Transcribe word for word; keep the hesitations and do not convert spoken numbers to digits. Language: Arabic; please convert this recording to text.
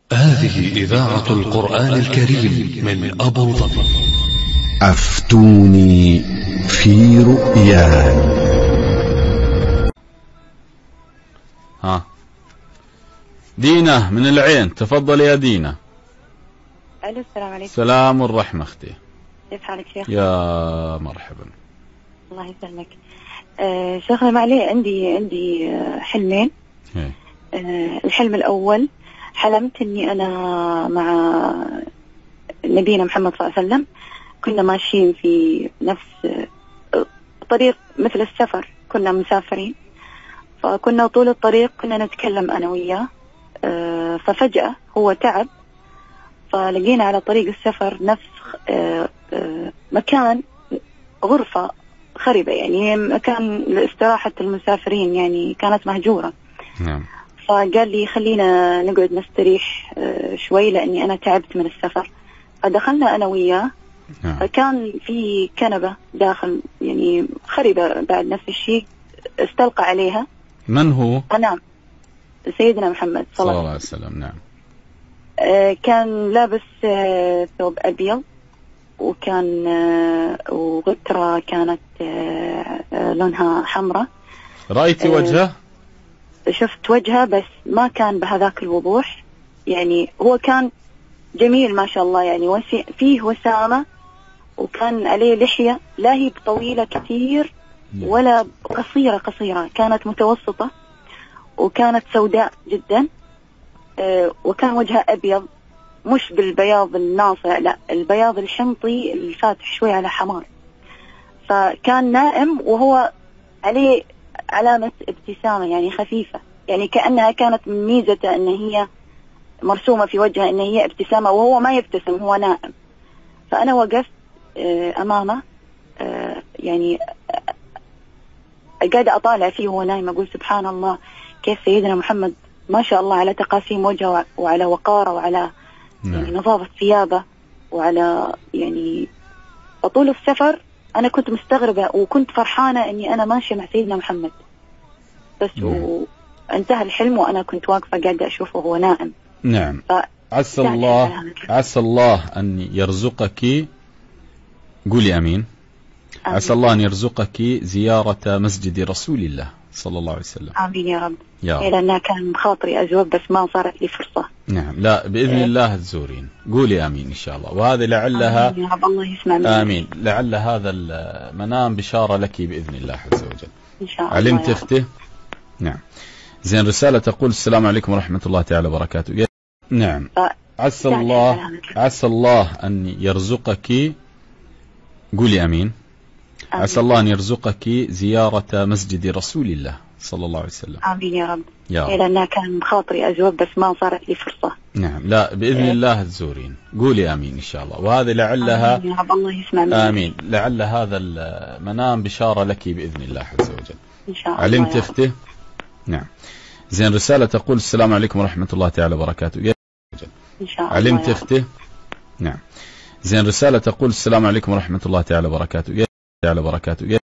هذه إذاعة القرآن الكريم من أبو ظبي. أفتوني في رؤياي. ها دينا من العين، تفضل يا دينا. الو السلام عليكم. سلام والرحمة اختي، كيف حالك شيخ؟ يا مرحبا. الله يسلمك. آه شيخ معلي، عندي عندي آه حلمين. هي. آه الحلم الأول، حلمت إني أنا مع نبينا محمد صلى الله عليه وسلم، كنا ماشيين في نفس آه طريق مثل السفر، كنا مسافرين، فكنا طول الطريق كنا نتكلم أنا وياه. آه ففجأة هو تعب، فلقينا على طريق السفر نفس آه آه مكان غرفة خربة، يعني مكان لاستراحة المسافرين، يعني كانت مهجورة. نعم. فقال لي خلينا نقعد نستريح آه شوي لأني أنا تعبت من السفر. فدخلنا أنا وياه. نعم. فكان في كنبة داخل، يعني خربة بعد نفس الشيء، استلقى عليها. من هو؟ نعم، سيدنا محمد صلى الله عليه وسلم. نعم. آه كان لابس آه ثوب أبيض، وكان آه وغترة كانت آه آه لونها حمراء. رأيتي وجهه؟ آه شفت وجهه بس ما كان بهذاك الوضوح، يعني هو كان جميل ما شاء الله، يعني وسي فيه وسامة، وكان عليه لحية لا هي طويلة كثير ولا قصيرة قصيرة، كانت متوسطة، وكانت سوداء جدا. آه وكان وجهه أبيض، مش بالبياض الناصع، لا البياض الحمطي الفاتح شوي على حمار. فكان نائم وهو عليه علامة ابتسامة يعني خفيفة، يعني كأنها كانت من ميزته أن هي مرسومة في وجهه أن هي ابتسامة، وهو ما يبتسم، هو نائم. فأنا وقفت أمامه، يعني قاعدة أطالع فيه وهو نايم، أقول سبحان الله، كيف سيدنا محمد ما شاء الله على تقاسيم وجهه وعلى وقاره وعلى يعني نظافة ثيابه، وعلى يعني طول السفر أنا كنت مستغربة وكنت فرحانة إني أنا ماشية مع سيدنا محمد بس. وانتهى الحلم وأنا كنت واقفة قاعدة أشوفه وهو نائم. نعم. عسى الله عسى الله أن يرزقك، قولي أمين. عسى الله أن يرزقك زيارة مسجد رسول الله صلى الله عليه وسلم. آمين يا رب. يا رب. لأنها كان بخاطري أزور بس ما صارت لي فرصة. نعم. لا بإذن إيه؟ الله تزورين، قولي آمين إن شاء الله. وهذه لعلها آمين يا رب، الله يسمع منك. آمين. لعل هذا المنام بشارة لك بإذن الله عز وجل. إن شاء الله. علمت أختي؟ نعم. زين. رسالة تقول السلام عليكم ورحمة الله تعالى وبركاته. نعم. عسى الله عسى الله أن يرزقك، قولي أمين. عسى الله أن يرزقك زيارة مسجد رسول الله صلى الله عليه وسلم. آمين يا رب. يا رب. لأنها كان بخاطري أزور بس ما صارت لي فرصة. نعم. لا بإذن إيه؟ الله تزورين، قولي آمين إن شاء الله. وهذه لعلها آمين يا رب، الله يسمع منك. آمين. لعل هذا المنام بشارة لك بإذن الله عز وجل. إن شاء الله. علمت أختي؟ نعم. زين. رسالة تقول السلام عليكم ورحمة الله تعالى وبركاته. إن شاء الله. علمت أختي؟ نعم. زين. رسالة تقول السلام عليكم ورحمة الله تعالى وبركاته.